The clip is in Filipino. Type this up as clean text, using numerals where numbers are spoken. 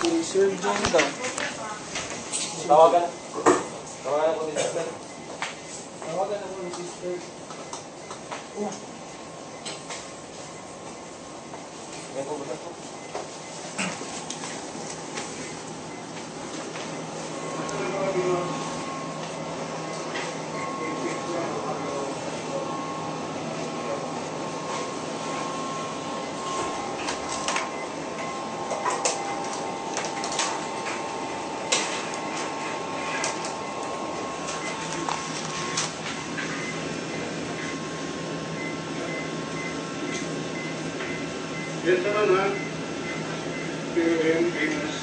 Sir John daw. Tawagan. Tawagan ako ni sister. Tawagan ako ni sister. Oh. Yan po ba po? Yes, naman ha. POM, famous.